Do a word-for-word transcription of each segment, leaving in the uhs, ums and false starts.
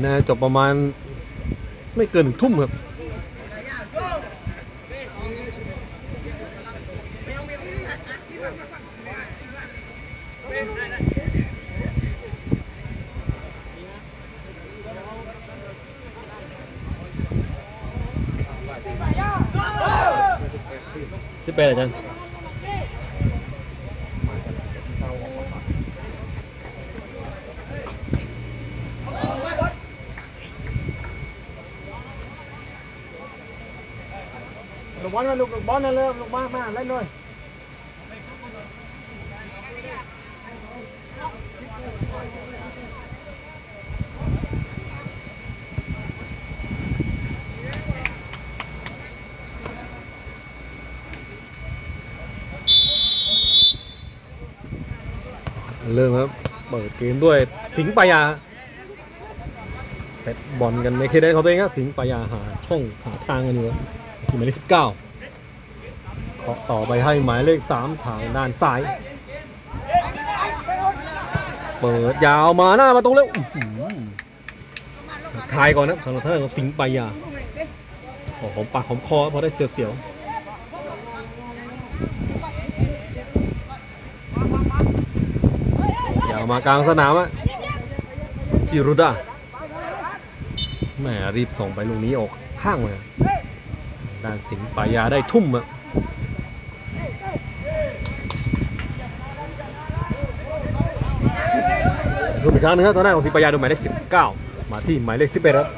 น่าจบประมาณไม่เกินทุ่มครับสิบแปดอาจารย์ลูกบอลนะลูกลูกบอลนะเลยลูกมามาเล่นหน่อยเริ่มครับเปิดเกมด้วยสิงห์ปายาเซตบอลกันในเคเดนเขาตัวเองครับสิงห์ปายาหาช่องหาทางกันอยู่ที่หมายเลขสิบเก้าเคาะต่อไปให้หมายเลขสามทางด้านซ้ายเปิดยาวมาหน้าประตูแล้วทายก่อนนะสำหรับท่านของสิงห์ปายาโอ้ผมปากผมคอพอได้เสียวๆยาวมากลางสนามอะจิรุดาแหมรีบส่งไปลูกนี้ออกข้างเลยด้านสิงห์ปายาได้ทุ่มอะทุ่มอีกครั้งนึงครับตอนนั้นของสิงห์ปายาโดนหมายเลขสิบเก้ามาที่หมายเลขสิบเอ็ดครับ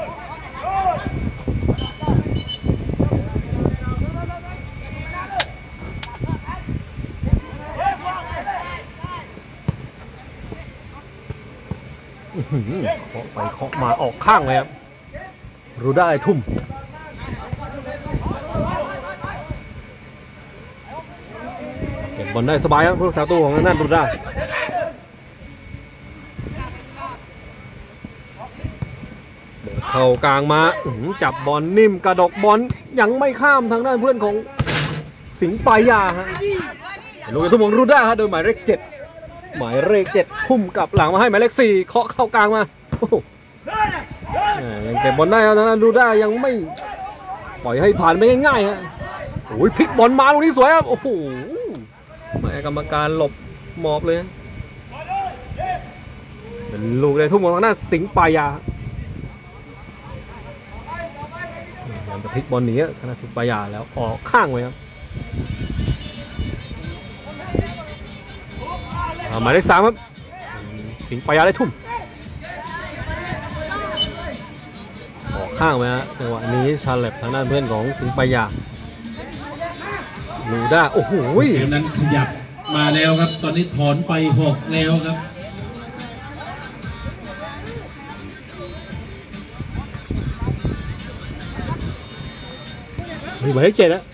เคาะไปเคาะมาออกข้างเลยครับรูด้าทุ่มเก็บบอลได้สบายครับผู้รักษาตัวของนั่นรูด้าเข้ากลางมาจับบอลนิ่มกระดกบอลยังไม่ข้ามทางด้านเพื่อนของสิงห์ปายาฮะลูกทุ่มของรูด้าฮะโดยหมายเลขเจ็ดหมายเลขเจ็ดพุ่มกลับหลังมาให้หมายเลขสี่เคาะเข้ากลางมายังเก็บบอลได้แล้วนะดูได้ยังไม่ปล่อยให้ผ่านไปง่ายๆฮะโอ้ยพลิกบอลมาลูกนี้สวยครับโอ้โหแม่กรรมการหลบหมอบเลยเป็นลูกได้ทุ่มของทางด้านสิงห์ปายาพยายามจะพลิกบอลหนีทางด้านสิงห์ปายาแล้วออกข้างไว้ครับหมายเลขสามครับสิงห์ปายาได้ทุ่มออกข้างไปฮะจังหวะนี้ชาเลบทางด้านเพื่อนของสิงห์ปายาลูด้าโอ้โหเกมนั้นขยับมาแล้วครับตอนนี้ถอนไปหกแล้วครับมีหมายเลขเจ็ดนะ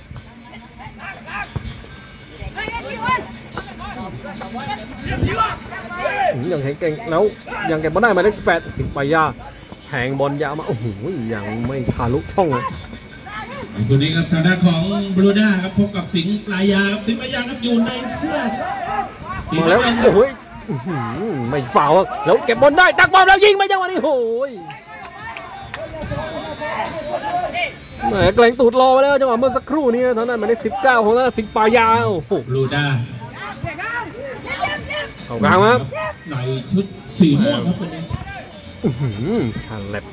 ยังแข็งเก่งแล้วยังเก็บบอลได้หมายเลขสิบแปดสิงห์ปายาแทงบอลยาวมาโอ้โหยังไม่ทะลุช่องเลยคนนี้ครับทางด้านของบรูด้าครับพบกับสิงห์ปายาสิงห์ปายาครับอยู่ในเสื้อมาแล้วโอ้โหไม่ฟาวแล้วเก็บบอลได้ตักบอลแล้วยิงไปจังหวะนี้โอ้ยแหมแกล้งตูดรอไปแล้วจังหวะเมื่อสักครู่นี้เท่านั้นหมายเลขสิบเก้าของสิงห์ปายาโอ้โหบรูด้าเอากลางมาในชุดสีม่วงครับคนนี้ชาเล็บ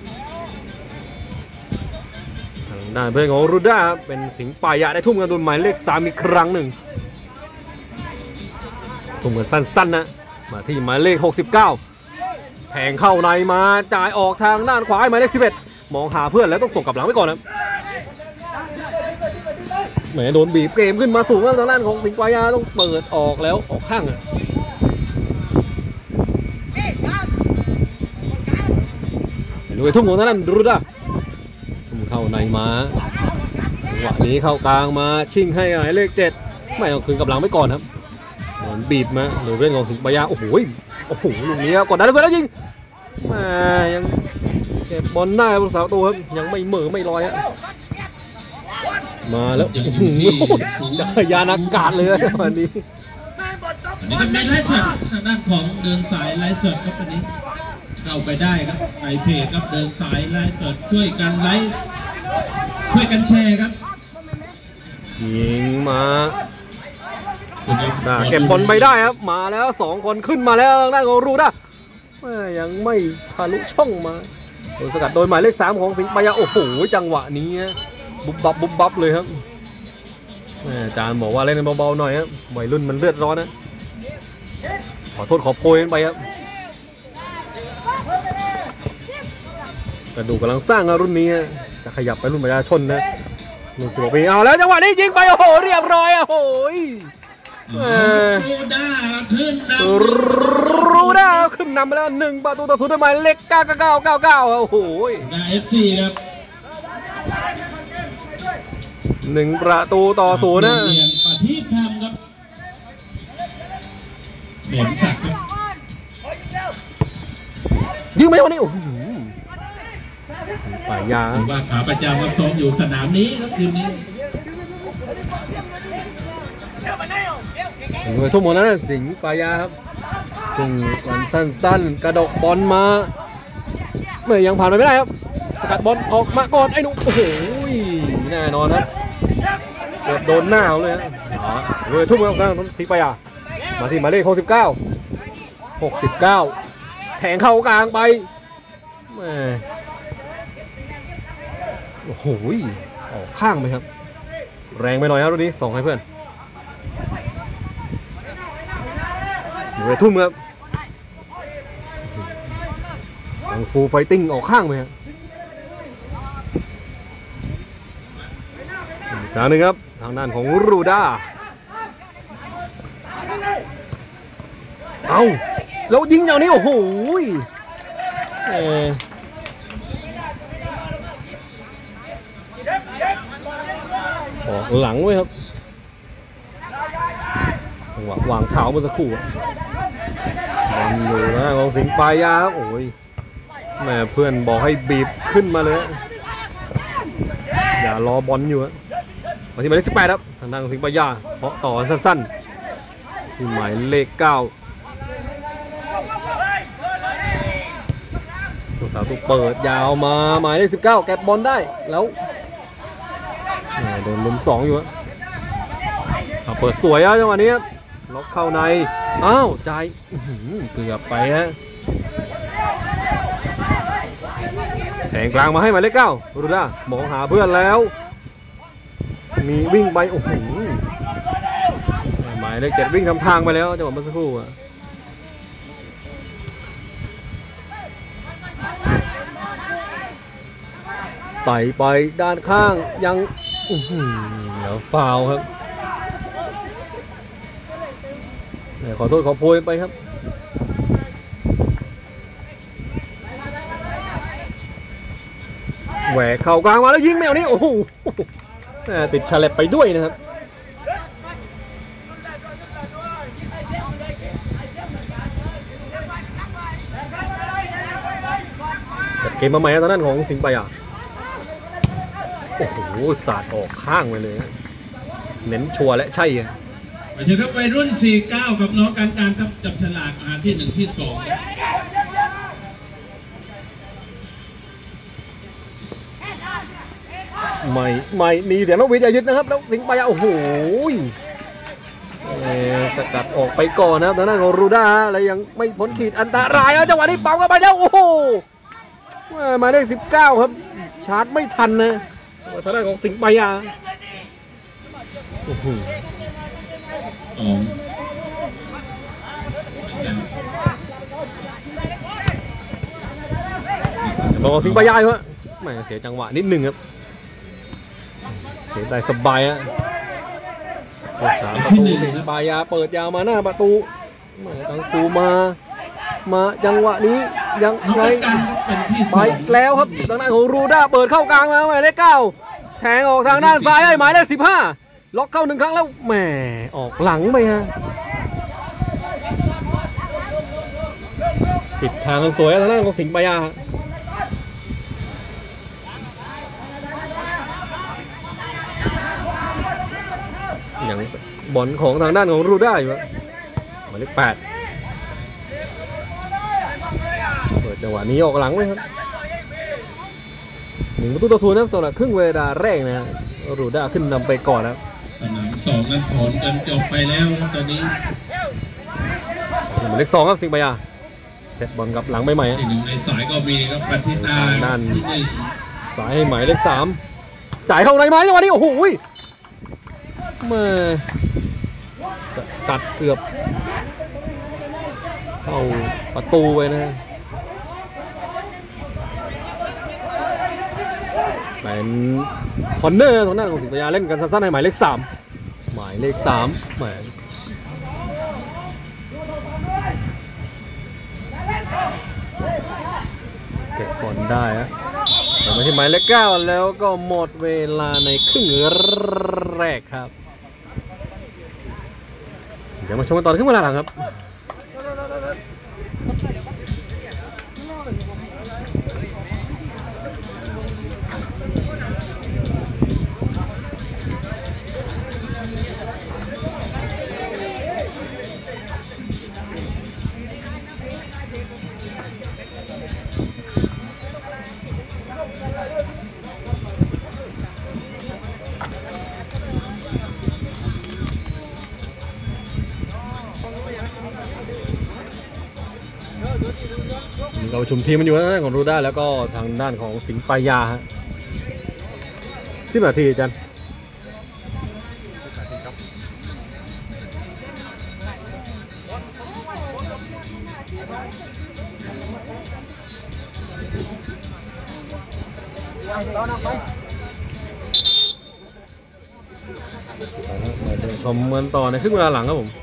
ทางด้านเพื่อนของรูด้าเป็นสิงห์ปายาได้ทุ่มกันโดนหมายเลขสามอีกครั้งหนึ่งทุ่มกันสั้นๆนะมาที่หมายเลขหกสิบเก้าแทงเข้าในมาจ่ายออกทางด้านขวาหมายเลขสิบเอ็ดมองหาเพื่อนแล้วต้องส่งกลับหลังไว้ก่อนนะแหมโดนบีบเกมขึ้นมาสูงแล้วทางด้านของสิงห์ปายาต้องเปิดออกแล้วออกข้างอะดูไปทุ่มของนั่นรูด้าทุ่มเข้าในมาจังหวะนี้เข้ากลางมาชิงให้หมายเลขเจ็ดไม่เอาคืนกำลังไม่ก่อนครับโดนบีบมาหรือเรื่องของสิงห์ปายาโอ้โหโอ้โหลูกนี้กดดันเลยแล้วยิงมายังเก็บบอลได้บนเสาตัวครับยังไม่เหม่อไม่ลอยฮะมาแล้วจักรยานอากาศเลยวันนี้อันนี้เป็นไลฟ์สดทางด้านของเดินสายไลฟ์สดครับวันนี้เข้าไปได้ครับในเพจครับเดินสายไลฟ์สดช่วยกันไลฟ์ช่วยกันแชร์ครับยิงมาเก็บบอลไปได้ครับมาแล้วสองคนขึ้นมาแล้วทางด้านของรูด้ายังไม่ทะลุช่องมาโดนสกัดโดยหมายเลขสามของสิงห์ปายาโอ้โหจังหวะนี้บุบบับบุบบับเลยครับอาจารย์บอกว่าเล่นเบาๆหน่อยครับวัยรุ่นมันเลือดร้อนนะขอโทษขอโพยไปครับกระดูกกำลังสร้างรุ่นนี้จะขยับไปรุ่นประชาชนนะรุ่นสิบหกปีเอาแล้วจังหวะนี้ยิงไปโอ้โหเรียบร้อยโอ้โหรูด้าขึ้นนำรูด้าขึ้นนำไปแล้วหนึ่งประตูต่อศูนย์ด้วยหมายเลขเก้าเก้าเก้าเก้าเก้าโอ้โหได้เอฟซีครับหนึ่งประตูต่อศูนย์นะปฏิทำครับเหม็นสักครับยิงไหมวันนี้โอ้โหป่ายาว่าขาประจำครับซ้อมอยู่สนามนี้ครับทีมนี้ทุ่มหมดแล้วนะสิงห์ปายาครับซึ่งก่อนสั้นๆกระดกบอลมาเมื่อยังผ่านไปไม่ได้ครับสกัดบอลออกมาก่อนไอ้หนุ่มโอ้โหแน่นอนครับเกือบโดนหน้าเลยนะเลยทุ่มแล้วกันสิงห์ปายามาที่หมายเลขหกสิบเก้าหกสิบเก้าแทงเข้ากลางไปโอ้โหออกข้างไปครับแรงไปหน่อยครับรุ่นนี้ส่งให้เพื่อนเลยทุ่มครับทางฟูลไฟติ้งออกข้างไปครับอีกครั้งหนึ่งครับทางด้านของรูด้าเอาแล้วยิงอย่างนี้โอ้โหเออออกหลังไว้ครับวางวางเท้าเมื่อสักครู่บอลอยู่นะของสิงห์ปายาโอ้ยแม่เพื่อนบอกให้บีบขึ้นมาเลยอย่ารอบอลอยู่อะมาที่หมายเลขสิบแปดครับทางด้านของสิงห์ปายาเพราะต่อสั้นๆที่หมายเลขเก้าตัวสาวตัวเปิดยาวมาหมายเลขสิบเก้าแก็บบอลได้แล้วโดนลุมสองอยู่อะเปิดสวยอะจังหวะนี้ล็อกเข้าในอ้าวใจเกือบไปฮะแทงกลางมาให้หมายเลขเก้ารูด้ามองหาเพื่อนแล้วมีวิ่งไปโอ้โหหมายเลขเจ็ดวิ่งทำทางไปแล้วจังหวะเมื่อสักครู่อะไต่ไปด้านข้างยังเดี๋ยวฟาวครับขอโทษขอโพยไปครับแหวกเข่ากลางมาแล้วยิงแมวนี้โอ้โหติดฉลับไปด้วยนะครับเกมมาใหม่ตอนนั้นของสิงห์ปายาโอ้โหสาดออกข้างไปเลยเน้นชัวร์และใช่ไงไปเถอะครับวัยรุ่นสี่เก้ากับน้องการการจับฉลากมาที่หนึ่งที่สองไม่ไม่มีเสียงนกหวีดอย่ายึดนะครับแล้วสิงห์ปายาโอ้โหสกัดออกไปก่อนนะครับทางด้านของรูด้าแล้วยังไม่พ้นขีดอันตรายแล้วจังหวะนี้ปั๊มเข้าไปแล้วโอ้โหมาได้สิบเก้าครับชาร์จไม่ทันนะทางด้านของสิงห์ปายาโอ้โหสองบอกสิงห์ปายาเหรอไม่เสียจังหวะนิดหนึ่งครับเสียได้สบายอะสามประตูสิงห์ปายาเปิดยาวมาหน้าประตูทางฟูมามาจังหวะนี้ยังไงไปแล้วครับทางด้านของรูด้าเปิดเข้ากลางมาหมายเลขเก้าแทงออกทางด้านซ้ายให้หมายเลขสิบห้าล็อกเข้าหนึ่งครั้งแล้วแหมออกหลังไปฮะปิดทางสวยทางด้านของสิงห์ปายาอย่างบอลของทางด้านของรูด้าอยู่หมายเลขแปดเปิดจังหวะนี้ออกหลังเลยครับหนึ่งประตูต่อศูนย์นะครับสำหรับครึ่งเวลาแรกนะรูด้าขึ้นนำไปก่อนแล้วสนามสองนั้นถอนกันจบไปแล้วนะตอนนี้หมายเลขสองครับสิงห์ปยาเซตบอลกับหลังใหม่ๆที่หนึ่งในสายก็มีครับปฏิตาด้านสายให้หมายเลขสามจ่ายเข้าในไม้จังหวะนี้โอ้โหมากัดเกือบเข้าประตูไปนะเป็นคอนเนอร์ตรงนั้นของสิงห์ปยาเล่นกันสั้นๆให้หมายเลขสามหมายเลขสามหมายเก็บบอลได้ฮะแต่มาที่หมายเลขเก้าแล้วก็หมดเวลาในครึ่งแรกครับเดี๋ยวมาชมกันต่อในครึ่งเวลาหลังครับเราประชุมทีมมันอยู่ทางด้านของรูด้าแล้วก็ทางด้านของสิงห์ปายาฮะสิบนาทีจันชมกันต่อในครึ่งเวลาหลังครับผม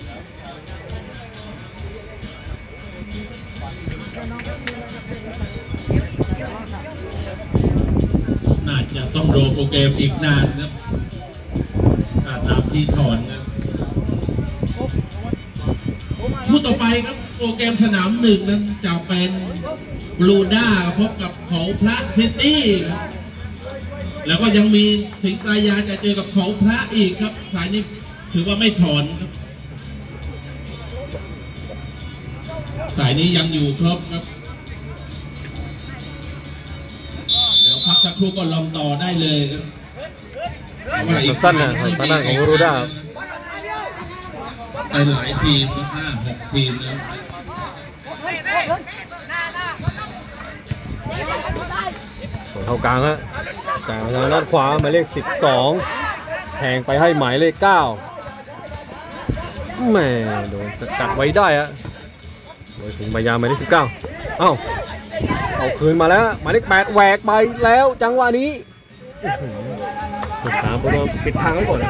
น่าจะต้องรอโปรแกรมอีกนานครับถ้าตามที่ถอนครับผู้ต่อไปครับโปรแกรมสนามหนึ่งนั้นจะเป็นบลูด้าพบกับเขาพระซิตี้แล้วก็ยังมีสิงห์ปลายาจะเจอกับเขาพระอีกครับสายนี้ถือว่าไม่ถอนครับสายนี้ยังอยู่ครบครับเดี๋ยวพักสักครู่ก็ลองต่อได้เลยครับสั้นนะทางด้านของรูด้าไปหลายทีมห้าหกทีมแล้วส่วนเท่ากลางฮะแต่ทางด้านขวาหมายเลขสิบสองแทงไปให้หมายเลขเก้าแม่โดนจัดไว้ได้ฮะโดยถึงพยายามหมายเลขสิบเก้าเอ้าเอาคืนมาแล้วหมายเลขแปดแหวกไปแล้วจังหวะนี้สามตัวปิดทางไว้ก่อน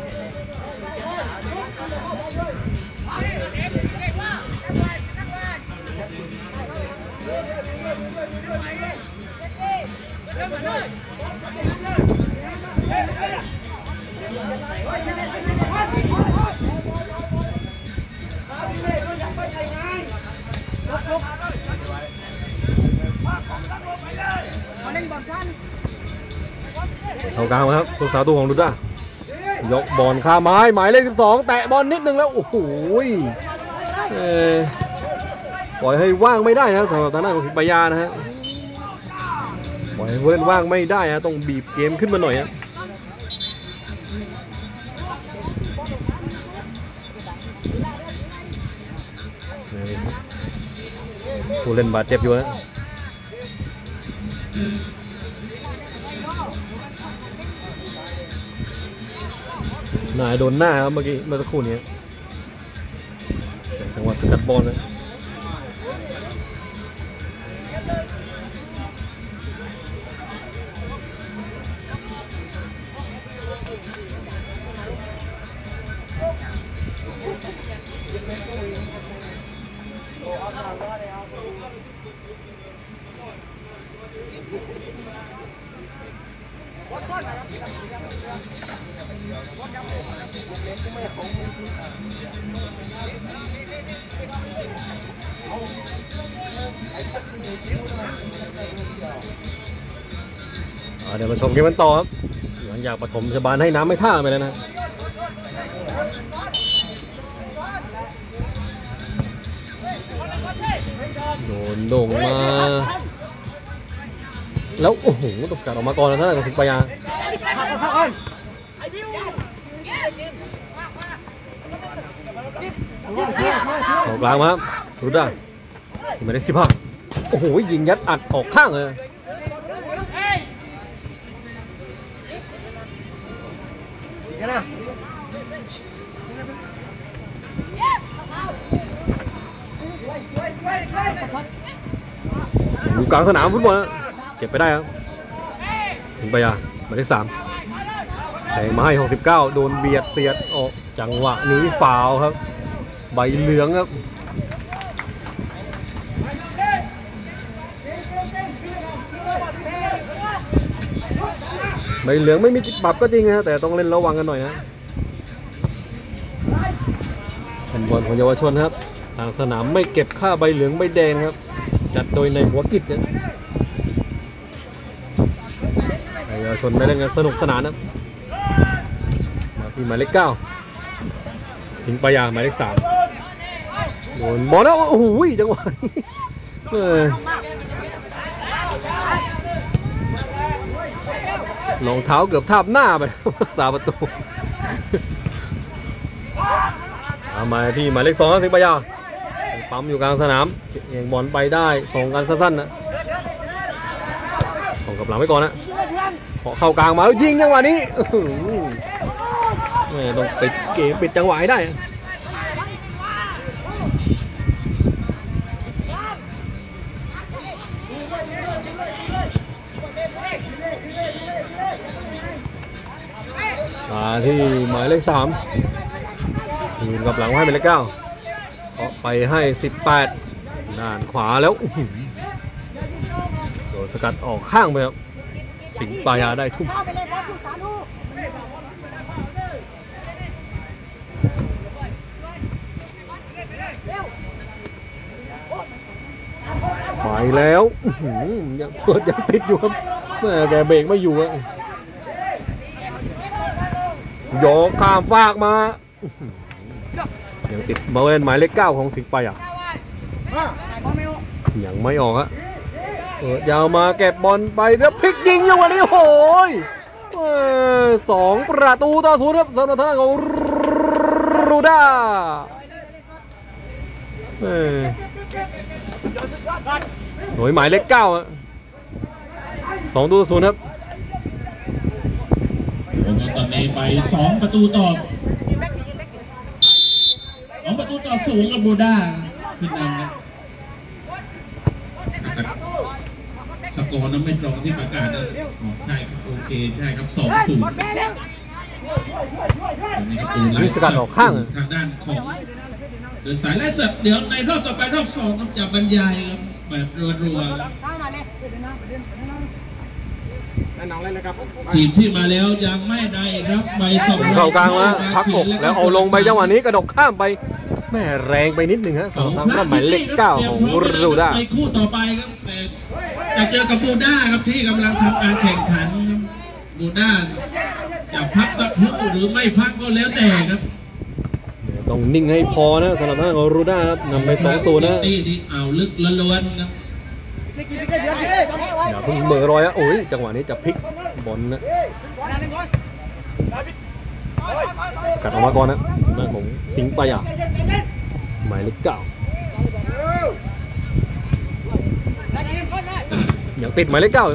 เอากลางมาครับตัวสาวตัวของดูด้ายกบอลข้าไม้หมายเลขสิบสองแตะบอลนิดนึงแล้วโอ้โหปล่อยให้ว่างไม่ได้นะสำหรับทางด้านของสิงห์ปายานะฮะปล่อยให้เล่นว่างไม่ได้ฮะต้องบีบเกมขึ้นมาหน่อยฮะผู้เล่นบาดเจ็บอยู่นะนายโดนหน้าครับเมื่อกี้เมื่อสักครู่นี้จังหวะสกัดบอลนะเดี๋ยวมาชมเกมกันต่อครับหลังจากปฐมพยาบาลให้น้ำไม่ท่าไปแล้วนะโดนโด่งมาแล้วโอ้โหตกสกัดออกมาก่อนนะท่านกับสิงห์ปายาออกกลางมารู้ได้ไม่ได้สิบห้าโอ้โหยิงยัดอัดออกข้างเลยอยู่กลางสนามฟุตบอลนะเก็บไปได้ครับสิงห์ปายาหมายเลขสามแทงมาให้หกสิบเก้าโดนเบียดเสียดออกจังหวะนี้ฟาวครับใบเหลืองครับใบเหลืองไม่มีปรับก็จริงนะแต่ต้องเล่นระวังกันหน่อยนะเป็นบอลของเยาวชนครับทางสนามไม่เก็บค่าใบเหลืองใบแดงครับจัดโดยในหัวกิจนะเยาวชนได้เล่นกันสนุกสนานนะมาที่หมายเลขเก้าสิงห์ปายาหมายเลขสามโดนบอลแล้วโอ้โหจังหวะนี้รองเท้าเกือบทาบหน้าไปรักษาประตูเอามาที่หมายเลขสองสิงห์ปายาปั๊มอยู่กลางสนามเองบอลไปได้ส่งกันสั้นๆนะส่งกับหลังไว้ก่อนนะพอเข้ากลางมาแล้วยิงจังหวะนี้ไม่ต้องปิดเกมปิดจังหวะให้ได้มาที่หมายเลขสามยืนกับหลังให้หมายเลขเก้าเคาะไปให้สิบแปดด้านขวาแล้วโดนสกัดออกข้างไปครับสิงห์ปายาได้ทุ่มไปแล้วยังเปิดยังติดอยู่ครับแม่แกเบรกไม่อยู่อะโยกข้ามฟากมายังติดบอลเล่นหมายเลขเก้าของสิงห์ปายายังไม่ออกฮะเปิดยาวมาเก็บบอลไปแล้วพลิกยิงอย่างวันนี้โอ้ยสองประตูต่อศูนย์ครับสำหรับทางของรูด้าโดยหมายเลขเก้าสองตัวศูนย์ครับตอนนี้ไปสองประตูต่อสองประตูต่อศูนย์กับรูด้าขึ้นนำนะสกอร์นั้นไม่ตรงที่ประกาศนะใช่โอเคใช่ครับสองศูนย์นี่สกัดออกข้างทางด้านของเดินสายไล่เสร็จเดี๋ยวในรอบต่อไปรอบสองจะบรรยายครับแบบรัวๆทีมที่มาแล้วยังไม่ได้รับใบส่งเข้ากลางมาพักอกแล้วเอาลงไปจังหวะนี้กระดกข้ามไปแม่แรงไปนิดหนึ่งฮะสำหรับทางหมายเลขเก้าของรูด้าไปคู่ต่อไปครับจะเจอกับรูด้าครับที่กำลังทำการแข่งขันรูด้าจะพักสักครู่หรือไม่พักก็แล้วแต่ครับต้องนิ่งให้พอนะสำหรับทางของรูด้าครับนำไปสองตัวนะนี่นี่เอาลึกล้วนๆนะอย่าเพิ่งเบอร์รอยอ่ะโอ้ยจังหวะนี้จะพลิกบอลนะกัดออกมาก่อนนะหน้าของสิงห์ปายาหมายเลขเก้าอย่างติดหมายเลขเก้า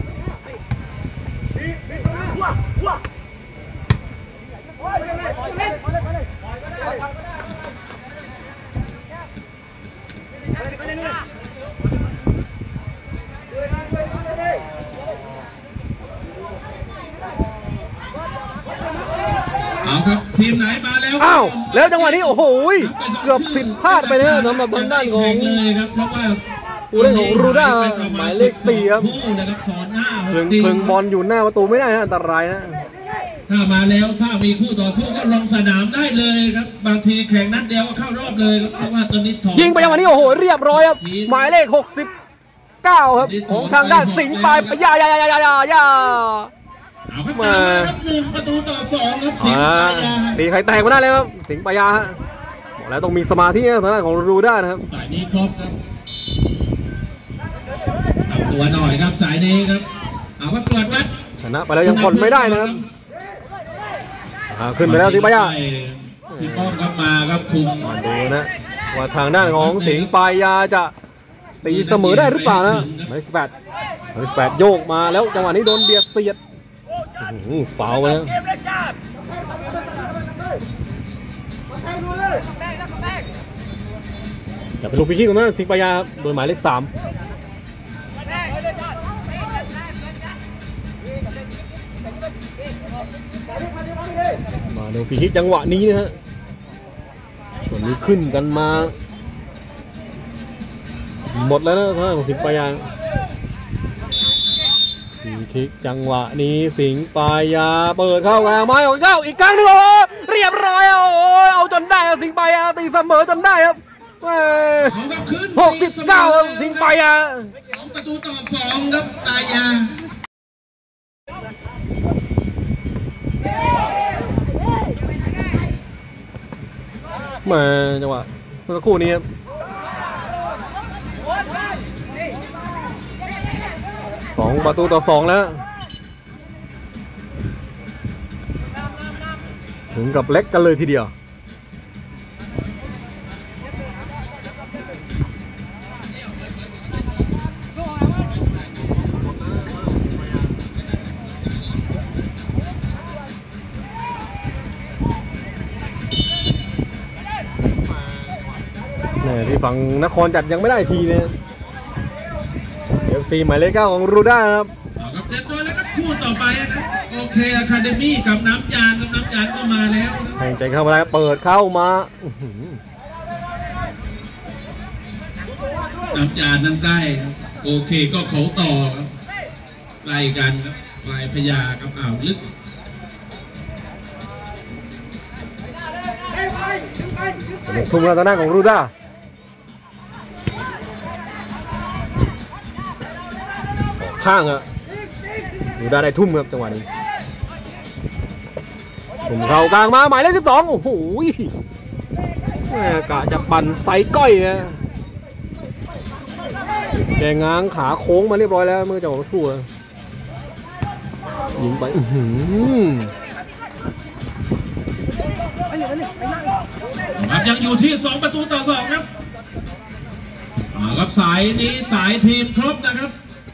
เอาครับทีมไหนมาแล้วอ้าวแล้วจังหวะนี้โอ้โหเกือบผิดพลาดไปนะสำหรับทางด้านของเลยครับเพราะว่าผู้เล่นของรูด้าหมายเลขสี่ครับคลึงคลึงบอลอยู่หน้าประตูไม่ได้นะอันตรายนะถ้ามาแล้วถ้ามีคู่ต่อสู้ก็ลงสนามได้เลยครับบางทีแข่งนัดเดียวก็เข้ารอบเลยเพราะว่าตอนนี้ยิงไปจังหวะนี้โอ้โหเรียบร้อยครับหมายเลขหกสิบเก้าครับของทางด้านสิงห์ปายยายายายายายามาหนึ่งประตูต่อสองครับสิงห์ปายาตีใครแตกมาได้เลยครับสิงห์ปายาฮะบอกแล้วต้องมีสมาธิทางด้านของรูด้านะครับสายนี้ครบครับทำตัวหน่อยครับสายนี้ครับเอาว่าตรวจวัดชนะไปแล้วยังผ่อนไม่ได้นะครับอ่าขึ้นไปแล้วสิงห์ปายาพี่ป้อมครับมาครับคุมมาดูนะว่าทางด้านของสิงห์ปายาจะตีเสมอได้หรือเปล่านะหมายเลขสิบแปดหมายเลขสิบแปดโยกมาแล้วจังหวะนี้โดนเบียดเสียดฟาวล์ไปนะจะเป็นลูกฟรีคิกของนั้นสิงห์ปายาโดยหมายเลขสามมาดูฟรีคิกจังหวะนี้นะฮะส่วนนี้ขึ้นกันมาหมดแล้วนะท่านของสิงห์ปายาฟรีคิกจังหวะนี้สิงห์ปายาเปิดเข้ากลางไม้ของเจ้าอีกครั้งหนึงโอ้เรียบร้อยโอ้เอาจนได้สิงห์ปายาตีเสมอจนได้ครับหกสิบเก้าสิงห์ปายาสองประตูต่อสองครับตายามาจังหวะเมื่อสักครู่นี้ครับสองประตูต่อสองแล้วถึงกับเล็กกันเลยทีเดียวที่ฝั่งนครจัดยังไม่ได้ทีเนี่ย เอฟ ซี หมายเลขเก้าของรูด้าครับครับเตรียมตัวแล้วก็คู่ต่อไปนะโอเคอะคาเดมี่กับน้ำยานกับน้ำยานก็มาแล้วให้ใจเข้ามาแล้วเปิดเข้ามาน้ำยานนั้นได้โอเคก็เขาต่อครับไล่กันครับปลายพญากับอ่าวลึกทุ่มแล้วตอนหน้าของรูด้าข้างอะรูด้าได้ทุ่มครับจังหวะนี้ทุ่มเข้ากลางมาหมายเลขสิบสองโอ้โหกะจะปั่นไซก้อยนะแกง้างขาโค้งมาเรียบร้อยแล้วเมื่อจะออกสู้ยิงไปครับยังอยู่ที่สองประตูต่อสองครับครับสายนี้สายทีมครบนะครับ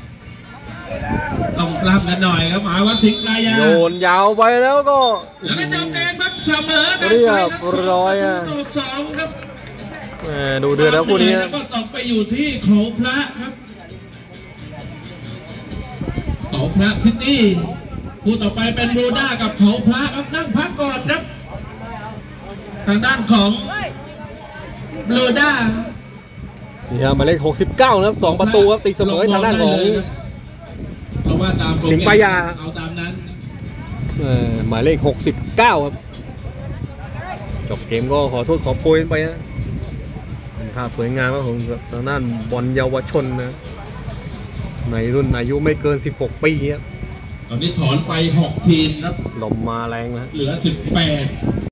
ต้องปรับกันหน่อยครับหมายว่าสิงห์ปายาโยนยาวไปแล้วก็แล้วก็จับแดงครับเสมอเรียบร้อยอ่ะสองครับดูเดือดแล้วคู่นี้แล้วก็ตกไปอยู่ที่เขาพระครับเขาพระซิตี้คู่ต่อไปเป็นโรด้ากับเขาพระครับนั่งพักก่อนครับทางด้านของโรด้านี่ครับหมายเลขหกสิบเก้านะครับสองประตูครับตีเสมอทางด้านของเพราะว่าตามสิงห์ปายาเอาตามนั้นหมายเลขหกสิบเก้าครับจบเกมก็ขอโทษขอโพยไปนะภาพสวยงามของทางด้านบอลเยาวชนนะในรุ่นอายุไม่เกินสิบหกปีครับตอนนี้ถอนไปหกทีมครับลมมาแรงนะเหลือสิบแปด